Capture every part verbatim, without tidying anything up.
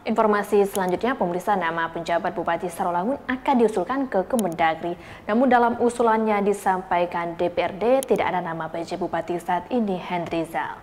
Informasi selanjutnya, pemirsa, nama penjabat Bupati Sarolangun akan diusulkan ke Kemendagri. Namun dalam usulannya disampaikan D P R D tidak ada nama P J Bupati saat ini, Henry Zal.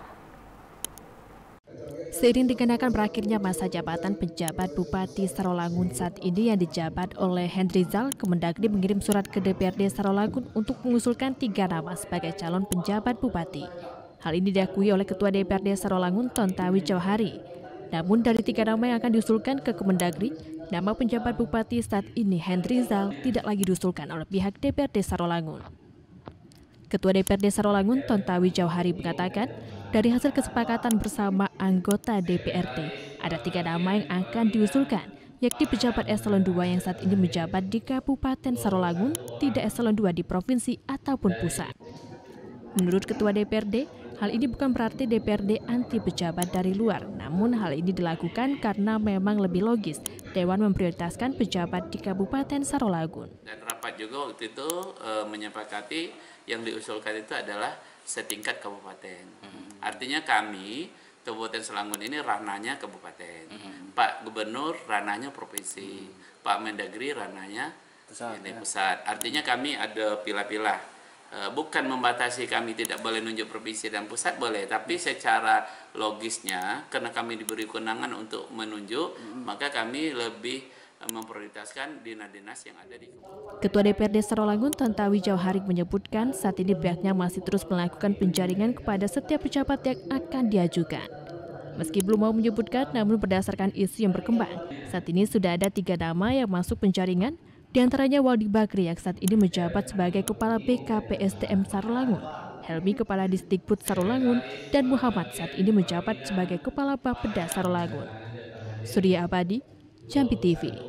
Seiring dikenakan berakhirnya masa jabatan penjabat Bupati Sarolangun saat ini yang dijabat oleh Henry Zal, Kemendagri mengirim surat ke D P R D Sarolangun untuk mengusulkan tiga nama sebagai calon penjabat Bupati. Hal ini diakui oleh Ketua D P R D Sarolangun, Tontawi Jauhari. Namun dari tiga nama yang akan diusulkan ke Kemendagri, nama penjabat Bupati saat ini Henry Zal tidak lagi diusulkan oleh pihak D P R D Sarolangun. Ketua D P R D Sarolangun, Tontawi Jauhari, mengatakan dari hasil kesepakatan bersama anggota D P R D, ada tiga nama yang akan diusulkan, yakni pejabat eselon dua yang saat ini menjabat di Kabupaten Sarolangun, tidak eselon dua di provinsi ataupun pusat. Menurut Ketua D P R D, hal ini bukan berarti D P R D anti pejabat dari luar, namun hal ini dilakukan karena memang lebih logis Dewan memprioritaskan pejabat di Kabupaten Sarolangun. Dan rapat juga waktu itu e, menyepakati yang diusulkan itu adalah setingkat kabupaten. Mm-hmm. Artinya kami, Kabupaten Sarolangun ini ranahnya kabupaten, mm-hmm. Pak Gubernur ranahnya provinsi, mm-hmm. Pak Mendagri ranahnya pusat, ini ya. pusat. Artinya kami ada pilah-pilah. Bukan membatasi kami tidak boleh nunjuk provinsi dan pusat, boleh, tapi secara logisnya karena kami diberi kewenangan untuk menunjuk, hmm. maka kami lebih memprioritaskan dinas-dinas yang ada di Ketua D P R D Sarolangun, Tontawi Jauhari, menyebutkan saat ini pihaknya masih terus melakukan penjaringan kepada setiap pejabat yang akan diajukan. Meski belum mau menyebutkan, namun berdasarkan isu yang berkembang, saat ini sudah ada tiga nama yang masuk penjaringan. Di antaranya Waldi Bakri yang saat ini menjabat sebagai Kepala B K P S D M Sarolangun, Helmi Kepala Disdikbud Sarolangun, dan Muhammad saat ini menjabat sebagai Kepala Bapeda Sarolangun. Surya Abadi, Jambi T V.